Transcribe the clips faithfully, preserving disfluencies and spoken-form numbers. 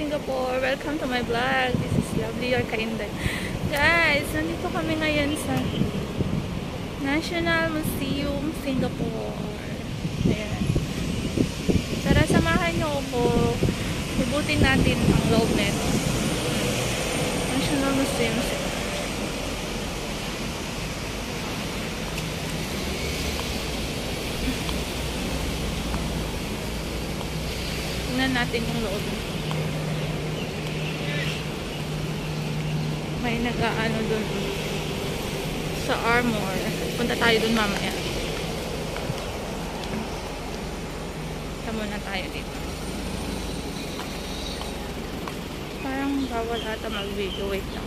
Singapore! Welcome to my vlog. This is Lovely or Kainday. Guys, nandito kami ngayon sa National Museum, Singapore. Ayan. Tara, samahan nyo ako. Ibutin natin ang loob nito. National Museum, Singapore. Tingnan natin yung loob. May nag-aano dun sa armor. Punta tayo dun mamaya. Punta muna tayo dito. Parang bawal ata mag-video. Wait lang.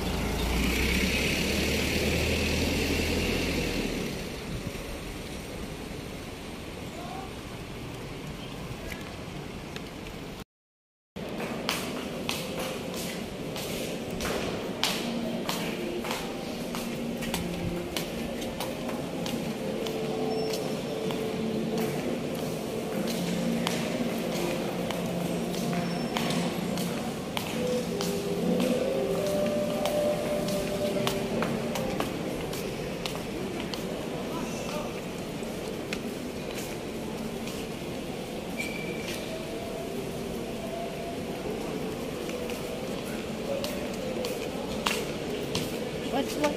What's what?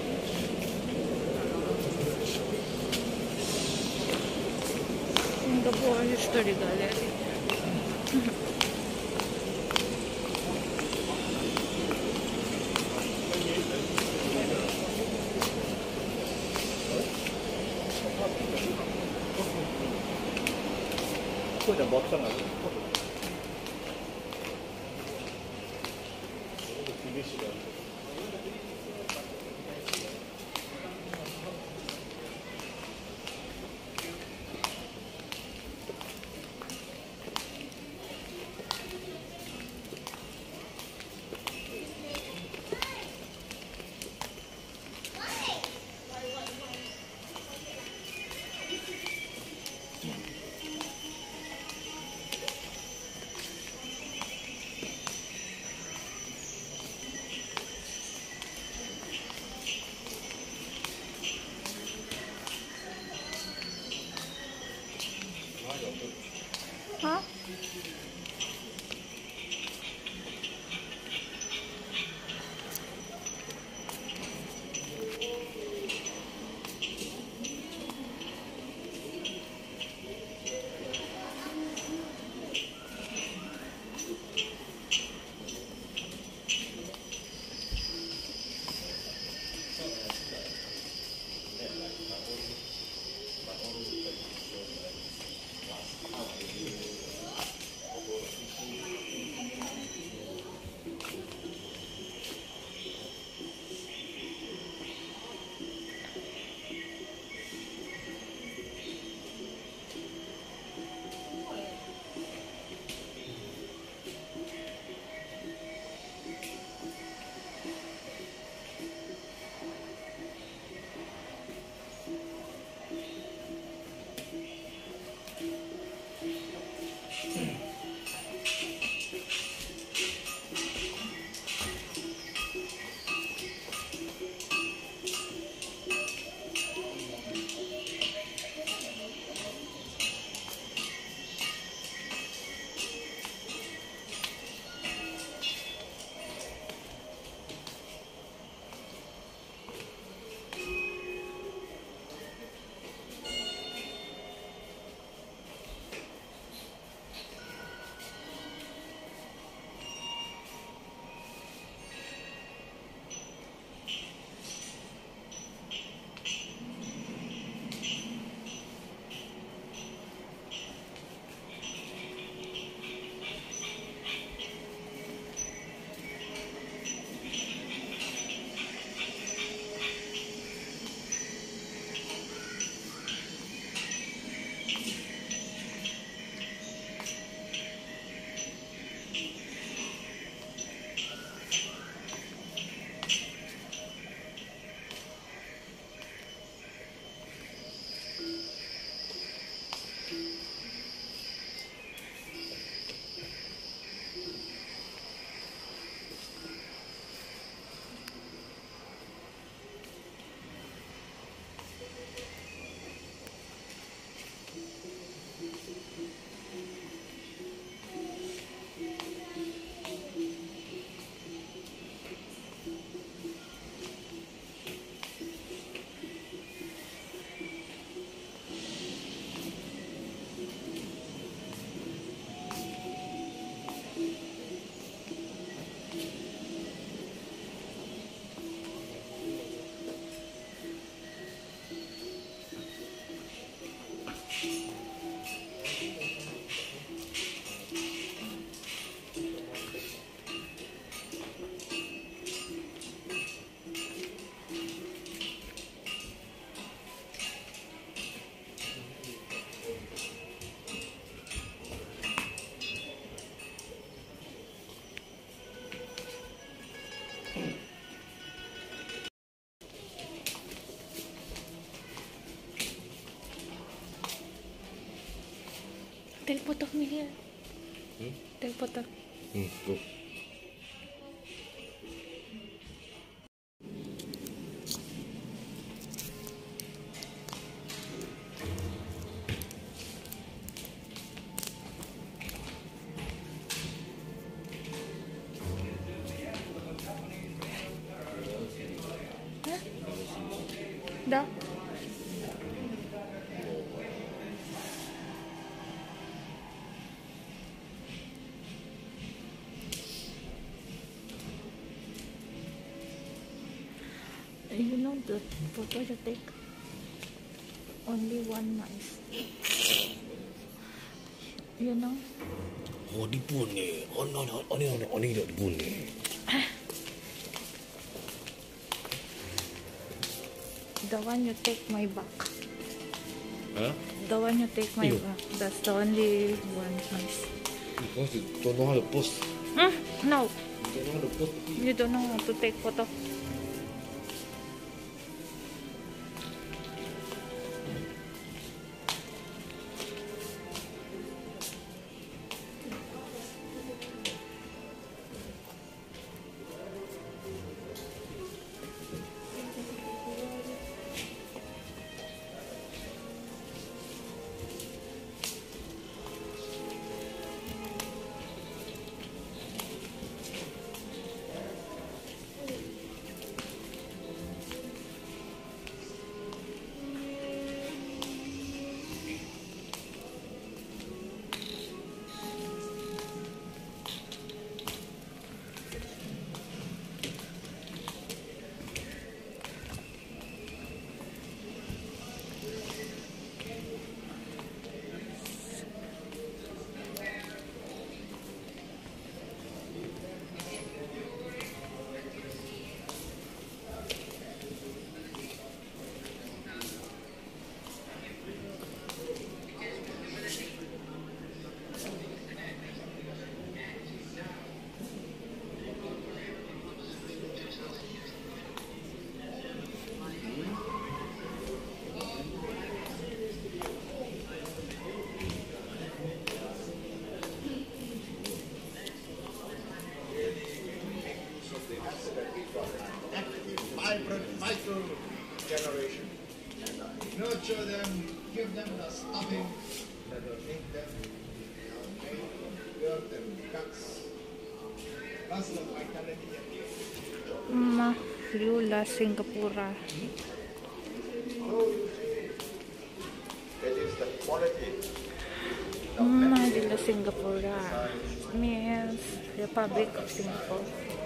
Singapore History Gallery. Put the box on it. Huh? Take photo of me here. Hmm? Take photo. Hmm, go. Da. You know the photo you take? Only one nice. You know? Oh, di pun ni. Oh, no, no. Oh, ni, oh, ni, oh, ni, di pun ni. The one you take my back. Huh? The one you take my Ew. back. That's the only one nice. Because you don't know how to post. Mm, no, You don't know how to post. you don't know how to take photo. Vibrant micro generation. Nurture them, give them the stuffing that will make them, build them guts. Plus the vitality and the Mahlula, Singapura. It is the quality. Mahlula, Singapura means Republic of Singapore.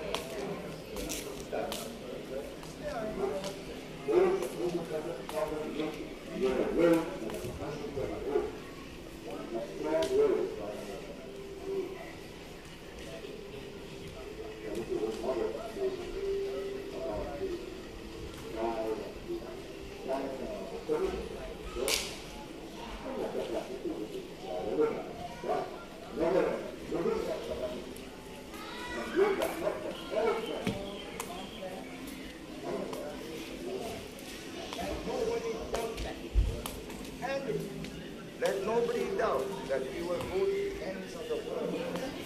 Let nobody doubt that we will go to the ends of the world.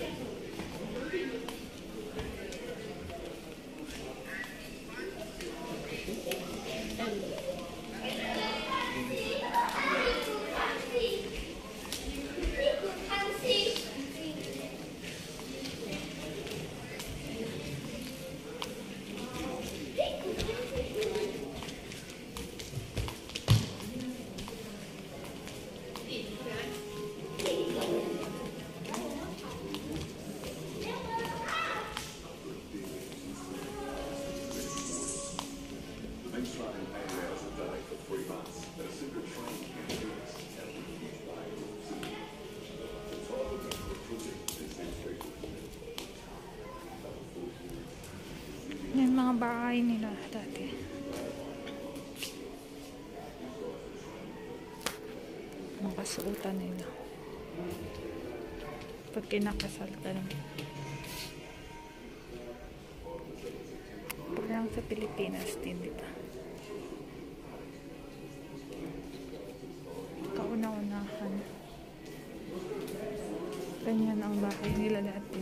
Yung mga bahay nila dati. Mga kasuotan nila. Pag kinakasal ka lang. Pag lang sa Pilipinas din dito. Kauna-unahan. Ganyan ang bahay nila dati.